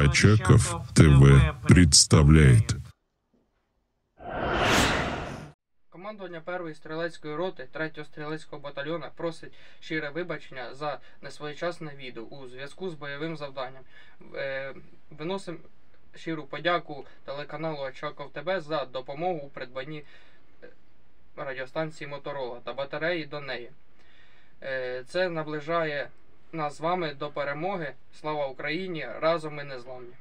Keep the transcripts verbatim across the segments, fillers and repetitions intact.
Очаков ТВ представляет. Командування першої стрілецької роти третього стрілецького батальйону просить щире вибачення за несвоєчасне відео у зв'язку з бойовим завданням. Е, виносимо щиру подяку телеканалу Очаков ТВ за допомогу у придбанні радіостанції Моторола та батареї до неї. Е, це наближає нас з вами до перемоги. Слава Україні! Разом ми незламні!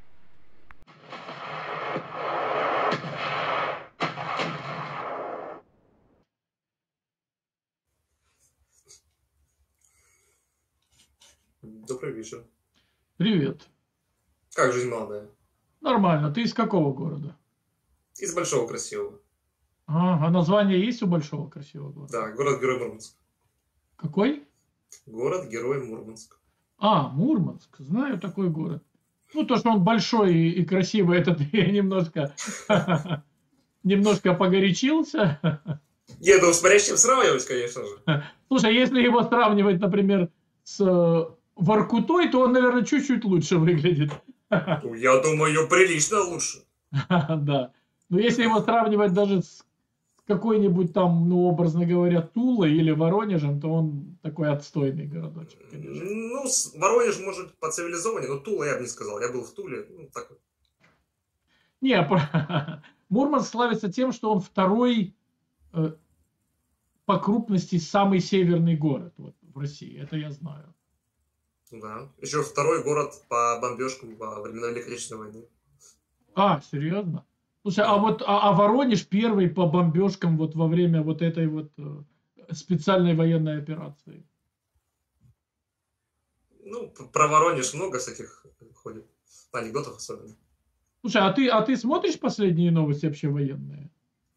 Добрый вечер. Привет. Как жизнь молодая? Нормально. Ты из какого города? Из Большого Красивого. А, а название есть у Большого Красивого города? Да, город-герой Мурманск. Какой? Город-герой Мурманск. А, Мурманск. Знаю такой город. Ну, то, что он большой и, и красивый, это я немножко, немножко погорячился. Нет, ну смотря с чем сравнивать, конечно же. Слушай, если его сравнивать, например, с Воркутой, то он, наверное, чуть-чуть лучше выглядит. Ну, я думаю, прилично лучше. Да. Но если его сравнивать даже с какой-нибудь там, ну, образно говоря, Тулой или Воронежем, то он такой отстойный городочек, конечно. Ну, Воронеж, может, по цивилизованию, но Тула я бы не сказал. Я был в Туле. Ну, так. Не, Мурманск славится тем, что он второй э, по крупности самый северный город вот, в России. Это я знаю. Да. Еще второй город по бомбежкам во времена Великой Отечественной войны. А, серьезно? Слушай, а вот а, а Воронеж первый по бомбежкам вот во время вот этой вот э, специальной военной операции. Ну, про Воронеж много всяких ходит, анекдотов особенно. Слушай, а ты, а ты смотришь последние новости вообще военные?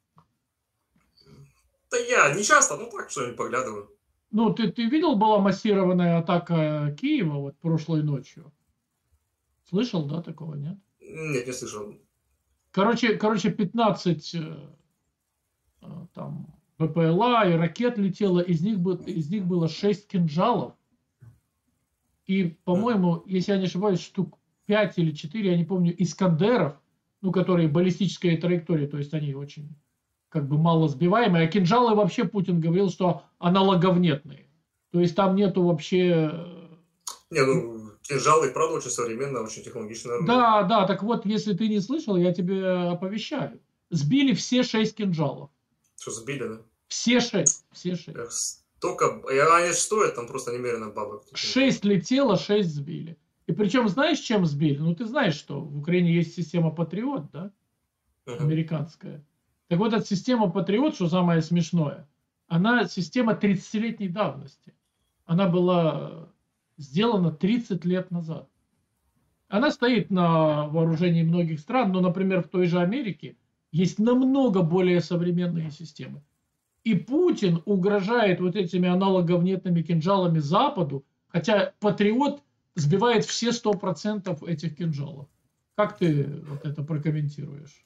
Да я не часто, ну так что-нибудь поглядываю. Ну, ты, ты видел, была массированная атака Киева вот прошлой ночью? Слышал, да, такого, нет? Нет, не слышал. Короче, короче, пятнадцать э, там БПЛА и ракет летело, из них, бы, из них было шесть кинжалов. И, по-моему, если я не ошибаюсь, штук пять или четыре, я не помню, Искандеров, ну, которые баллистической траектории, то есть они очень как бы мало сбиваемые. А кинжалы вообще Путин говорил, что аналоговнетные. То есть там нету вообще... Не, ну, кинжалы, правда, очень современно, очень технологично. Да, да, так вот, если ты не слышал, я тебе оповещаю. Сбили все шесть кинжалов. Что, сбили, да? Все шесть, все шесть. Эх, столько... И они стоят там просто немерено бабок. Шесть летело, шесть сбили. И причем знаешь, чем сбили? Ну, ты знаешь, что в Украине есть система Патриот, да? Uh-huh. Американская. Так вот, эта система Патриот, что самое смешное, она система тридцатилетней давности. Она была сделана тридцать лет назад. Она стоит на вооружении многих стран, но, например, в той же Америке есть намного более современные системы. И Путин угрожает вот этими аналоговнетными кинжалами Западу, хотя Патриот сбивает все сто процентов этих кинжалов. Как ты вот это прокомментируешь?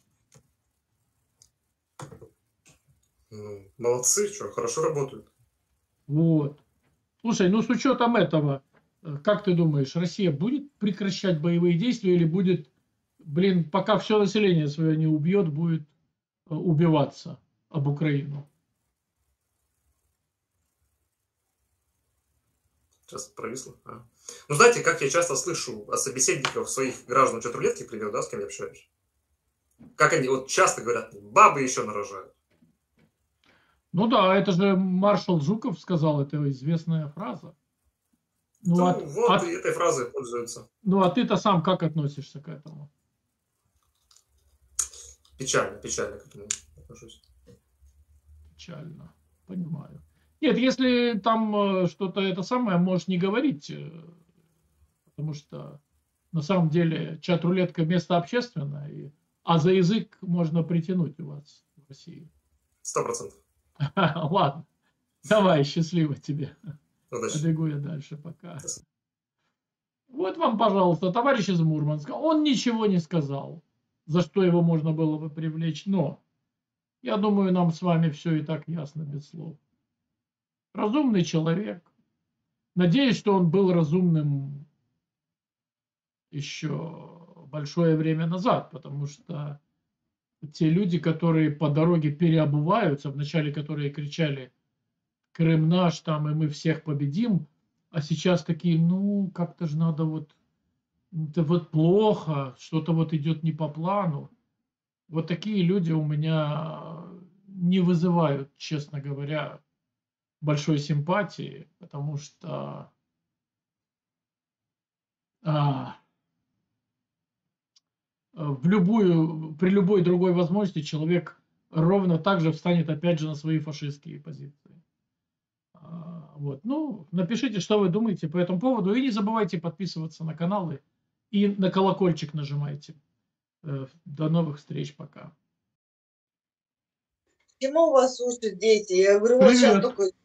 Ну, молодцы, что, хорошо работают. Вот. Слушай, ну с учетом этого, как ты думаешь, Россия будет прекращать боевые действия или будет, блин, пока все население свое не убьет, будет убиваться об Украину? Сейчас провисло. А. Ну, знаете, как я часто слышу от собеседников своих граждан чат-рулетки, к примеру, да, с кем я общаюсь, как они вот часто говорят, бабы еще нарожают. Ну да, это же маршал Жуков сказал, это известная фраза. Ну, ну от, вот от, и этой фразой пользуются. Ну а ты-то сам как относишься к этому? Печально, печально к этому отношусь. Печально, понимаю. Нет, если там что-то это самое, можешь не говорить, потому что на самом деле чат-рулетка место общественное, и, а за язык можно притянуть у вас в России. Сто процентов. Ладно, давай, счастливо тебе. Удачи. Побегу я дальше, пока. Вот вам, пожалуйста, товарищ из Мурманска. Он ничего не сказал, за что его можно было бы привлечь, но я думаю, нам с вами все и так ясно без слов. Разумный человек. Надеюсь, что он был разумным еще большое время назад, потому что те люди, которые по дороге переобуваются, вначале которые кричали «Крым наш», там, и мы всех победим, а сейчас такие, ну, как-то же надо вот, это вот плохо, что-то вот идет не по плану. Вот такие люди у меня не вызывают, честно говоря, большой симпатии, потому что а, в любую, при любой другой возможности человек ровно так же встанет опять же на свои фашистские позиции. А, вот. Ну, напишите, что вы думаете по этому поводу, и не забывайте подписываться на каналы и на колокольчик нажимайте. До новых встреч, пока. Почему у вас слушают дети? Я говорю, вот сейчас Привет. только...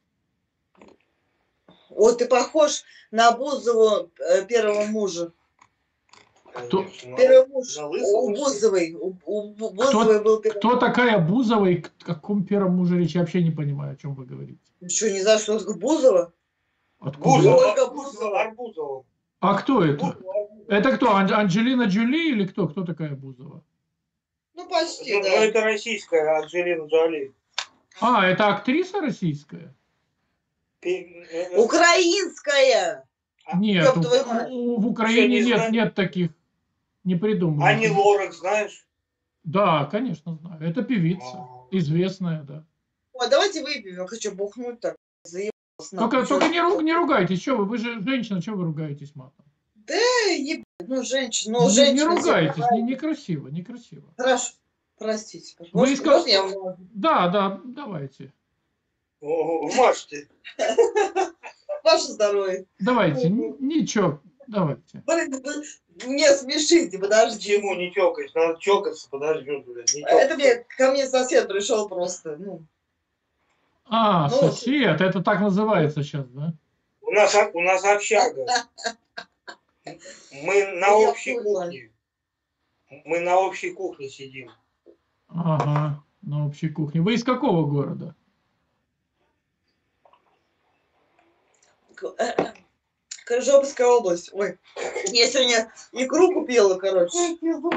Вот ты похож на Бузову э, первого мужа. Кто, Первый муж На у Лысого? Бузовой. У, у Бу- Бузовой был первый. кто такая Бузова и к каком первом муже речи? Я вообще не понимаю, о чем вы говорите. Что, не знаю, что такое Бузова? Откуда? Бузова, Ольга Бузова, Арбузова. А кто это? Бузова, Арбузова. Это кто? Ан- Анджелина Джоли или кто? Кто такая Бузова? Ну, почти, Ну, ну, да. это российская Анджелина Джоли. А, это актриса российская? Пи- э, Украинская! Нет, Ёб у- твою мать. у- в Украине Что, не нет, знаю? нет таких, не придумали. Ани Лорак, знаешь? Да, конечно, знаю. Это певица, А. известная, да. Ой, давайте выпьем, я хочу бухнуть так. Заебалась нахуй. Только, Чё? только не, ру- не ругайтесь, что вы, вы же женщина, что вы ругаетесь матом? Да, ебать, ну, женщина, ну, Не- не, женщина. ругайтесь, всегда- не, некрасиво, некрасиво. Хорошо, простите. Вы Может, искал- можно я вам- Да, да, давайте. О, Мажьте. Ваше здоровье. Давайте, н- ничего, давайте. Блин, вы меня смешите, подожди. Почему не чокать? Надо чокаться, подожди, блядь. Не Это чокаться. мне, ко мне сосед пришел просто, ну. А, Ну, сосед, это так называется сейчас, да? У нас, о- у нас общага. Мы на Я общей поняла. кухне. Мы на общей кухне сидим. Ага, на общей кухне. Вы из какого города? Крыжовская область. Ой, я сегодня икру купила, короче.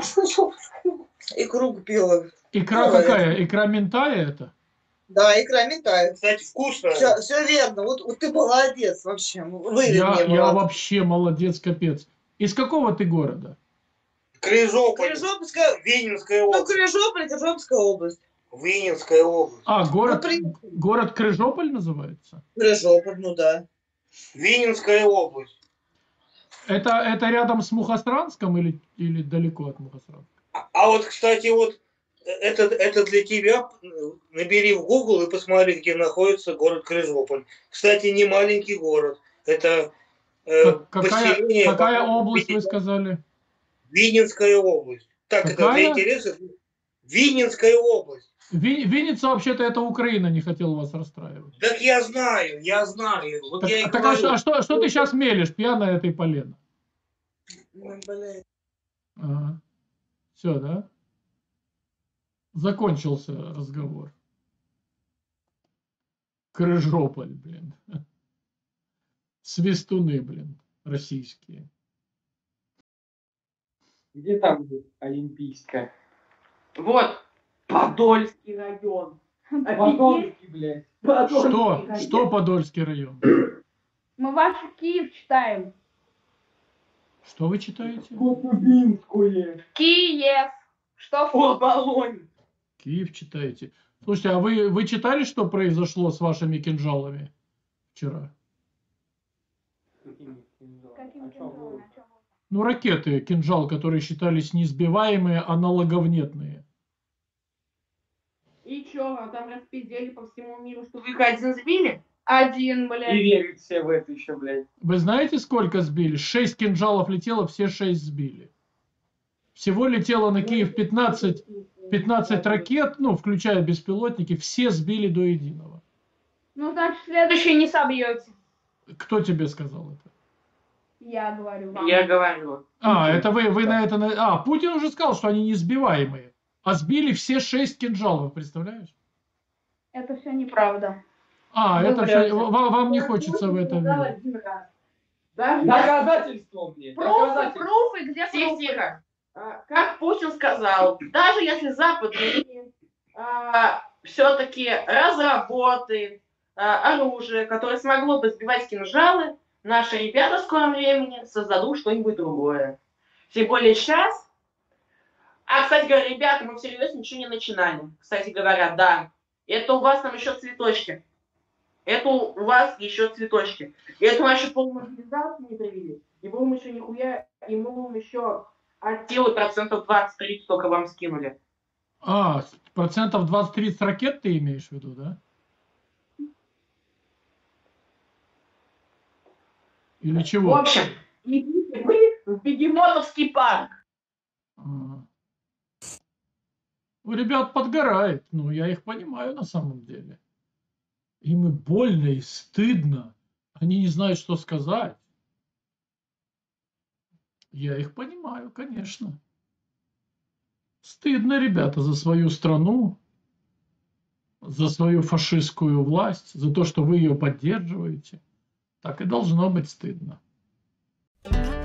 Икру купила. Икра Ой. какая? Икра ментая это? Да, икра метает. Кстати, вкусно. Все, все верно. Вот, вот ты молодец вообще. Вывед Я, мне, я молодец. вообще молодец, капец. Из какого ты города? Крыжополь. Крыжовская, Винницкая ну, область. Крыжополь, Крыжовская область. Винницкая область. А, город, Ну, при- город Крыжополь называется? Крыжополь, ну да. Винницкая область. Это, это рядом с Мухосранском или, или далеко от Мухосранска? А, а вот, кстати, вот э, это, это для тебя. Набери в Google и посмотри, где находится город Крыжополь. Кстати, не маленький город. Это э, Как- какая, поселение. какая потом область, вы Вин- сказали? Винницкая область. Так, это Какая? для интереса. Винницкая область. Ви- Винница, вообще-то, это Украина, не хотел вас расстраивать. Так я знаю, я знаю. Вот Так, я и так а, говорю. что, а что, что ты сейчас мелешь, пьяная этой полено? Ну, блядь. Ага. Все, да? Закончился разговор. Крыжополь, блин. Свистуны, блин, российские. Где там будет Олимпийская? Вот, Подольский район. Подольский, блядь. Подольский Что? район. Что Подольский район? Мы ваш Киев читаем. Что вы читаете? Кутубинскую. Киев. Что О, в Болонь. Киев читаете. Слушайте, а вы, вы читали, что произошло с вашими кинжалами вчера? Какими кинжалами? Каким О чём кинжалом? вы? О чём вы? Ну, ракеты, кинжал, которые считались несбиваемые, а налоговнетные. И чё, а там распиздели по всему миру, что вы их один сбили? Один, И блядь. верят все в это еще, блядь. Вы знаете, сколько сбили? Шесть кинжалов летело, все шесть сбили. Всего летело на Киев пятнадцать, пятнадцать ракет, ну, включая беспилотники, все сбили до единого. Ну, значит, следующий не собьете. Кто тебе сказал это? Я говорю вам. Я говорю. А, Путин. это вы, вы на это... на- А, Путин уже сказал, что они несбиваемые. А сбили все шесть кинжалов, представляешь? Это все неправда. А, Вы это врете. все... Вам, вам не хочется в это верить. Даже Доказательство мне. пруфы, Доказательство. пруфы, где Тихо, пруфы? тихо. А, Как Путин сказал, даже если западные все-таки разработают а, оружие, которое смогло бы сбивать кинжалы, наши ребята в скором времени создадут что-нибудь другое. Тем более сейчас. А, кстати говоря, ребята, мы всерьез ничего не начинали. Кстати говоря, да. Это у вас там еще цветочки. Это у вас еще цветочки. И это наши полную мобилизацию не привели. И вы им еще нихуя, и мы вам еще от силы процентов двадцать-тридцать только вам скинули. А, процентов двадцать-тридцать ракет ты имеешь в виду, да? Или В чего? общем, идите вы в бегемотовский парк. Ага. У ребят подгорает. Ну, я их понимаю на самом деле. Им и больно, и стыдно. Они не знают, что сказать. Я их понимаю, конечно. Стыдно, ребята, за свою страну, за свою фашистскую власть, за то, что вы ее поддерживаете. Так и должно быть стыдно.